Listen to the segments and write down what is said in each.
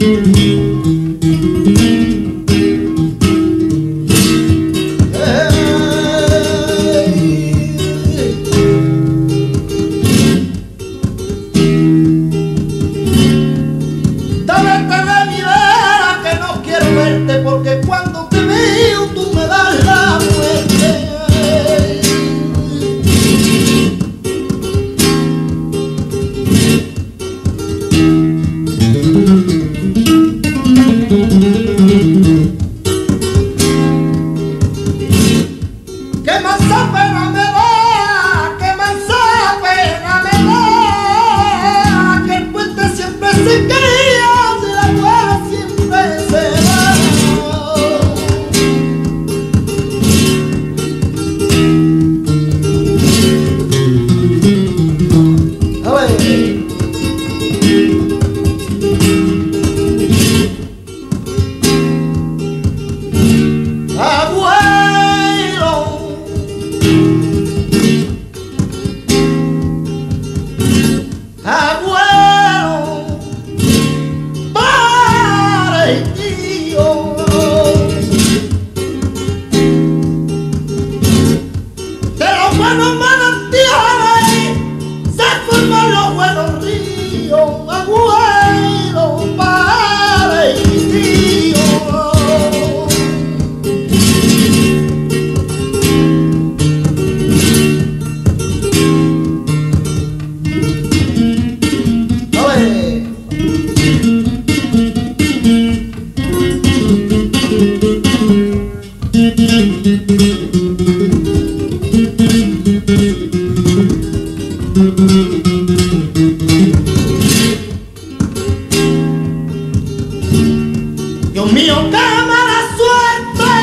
Dios mío, qué mala suerte.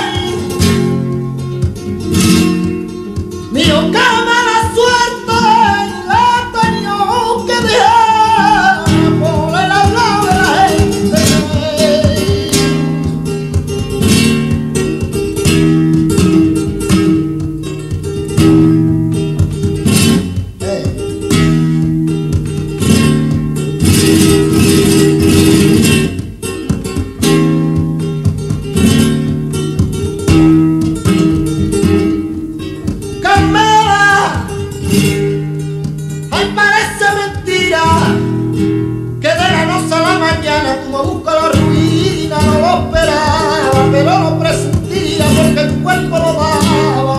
Mío, qué mala suerte. He tenido que dejar por el hablar de la gente. Ay, parece mentira que de la noche a la mañana tú me buscas la ruina. No lo esperaba, pero lo presentía porque el cuerpo lo daba.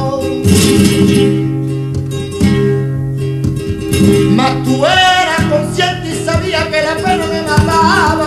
Mas tú eras consciente y sabías que la pena me mataba.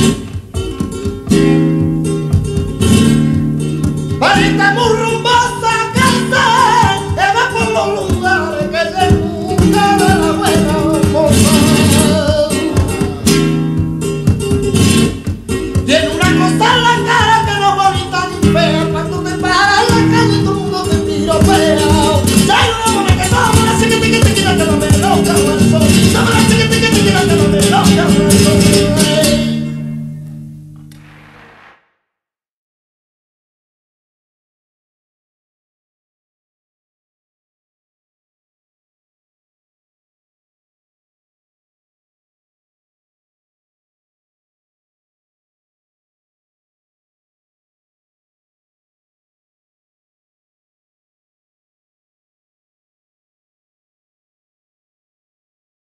Varita muy rumbosa.